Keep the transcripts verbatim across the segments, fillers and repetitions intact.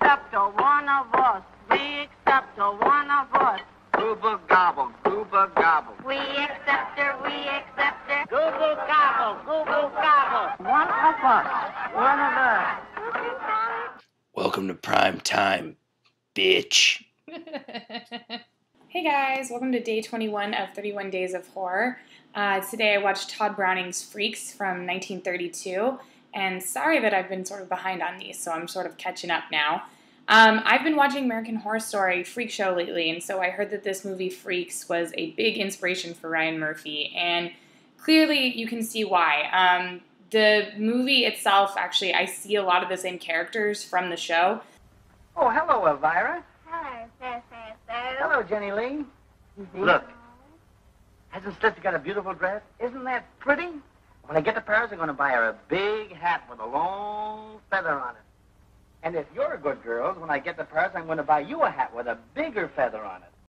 accept her, one of us. We accept her, one of us. Gooba gobble, gooba gobble. We accept her, we accept her. Google gobble, Google gobble. One of us, one of us. Welcome to prime time, bitch. Hey guys, welcome to day twenty-one of thirty-one Days of Horror. Uh, today I watched Todd Browning's Freaks from nineteen thirty-two, and sorry that I've been sort of behind on these, so I'm sort of catching up now. Um, I've been watching American Horror Story Freak Show lately, and so I heard that this movie Freaks was a big inspiration for Ryan Murphy, and clearly you can see why. Um, the movie itself, actually, I see a lot of the same characters from the show. Oh, hello, Elvira. Hello, sir, sir, sir. Hello, Jenny Lee. Look, hasn't Sister got a beautiful dress? Isn't that pretty? When I get to Paris, I'm going to buy her a big hat with a long feather on it. And if you're a good girl, when I get to Paris, I'm going to buy you a hat with a bigger feather on it.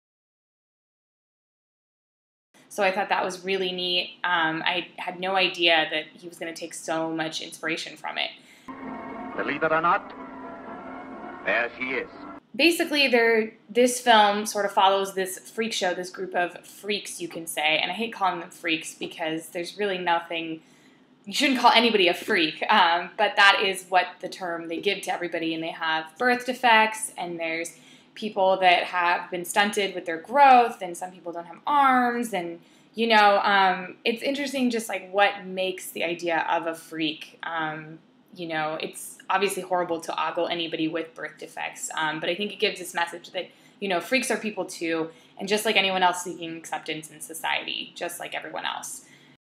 So I thought that was really neat. Um, I had no idea that he was going to take so much inspiration from it. Believe it or not, there she is. Basically, there this film sort of follows this freak show, this group of freaks, you can say. And I hate calling them freaks because there's really nothing... You shouldn't call anybody a freak, um, but that is what the term they give to everybody. And they have birth defects, and there's people that have been stunted with their growth, and some people don't have arms, and, you know, um, it's interesting just, like, what makes the idea of a freak. Um, you know, it's obviously horrible to ogle anybody with birth defects, um, but I think it gives this message that, you know, freaks are people too, and just like anyone else seeking acceptance in society, just like everyone else.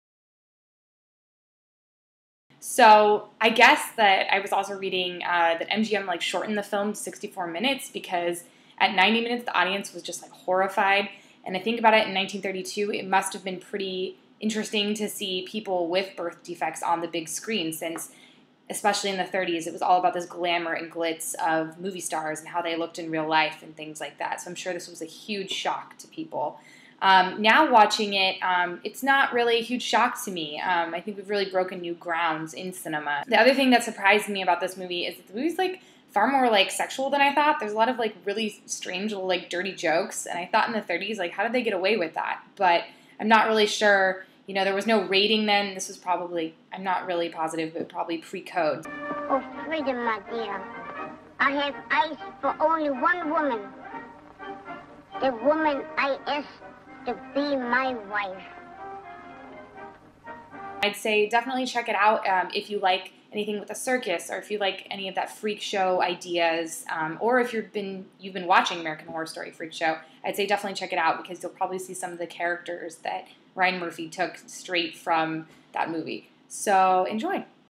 So I guess that I was also reading uh, that M G M like shortened the film to sixty-four minutes because at ninety minutes the audience was just like horrified. And I think about it, in nineteen thirty-two, it must have been pretty interesting to see people with birth defects on the big screen, since especially in the thirties, it was all about this glamour and glitz of movie stars and how they looked in real life and things like that. So I'm sure this was a huge shock to people. Um, now watching it, um, it's not really a huge shock to me. Um, I think we've really broken new grounds in cinema. The other thing that surprised me about this movie is that the movie's like far more like sexual than I thought. There's a lot of like really strange little like dirty jokes, and I thought in the thirties, like, how did they get away with that? But I'm not really sure. You know, there was no rating then. This was probably, I'm not really positive, but probably pre-code. Oh, freedom, my dear. I have eyes for only one woman. The woman I asked to be my wife. I'd say definitely check it out um, if you like anything with a circus, or if you like any of that freak show ideas, um, or if you've been you've been watching American Horror Story Freak Show. I'd say definitely check it out because you'll probably see some of the characters that Ryan Murphy took straight from that movie. So enjoy.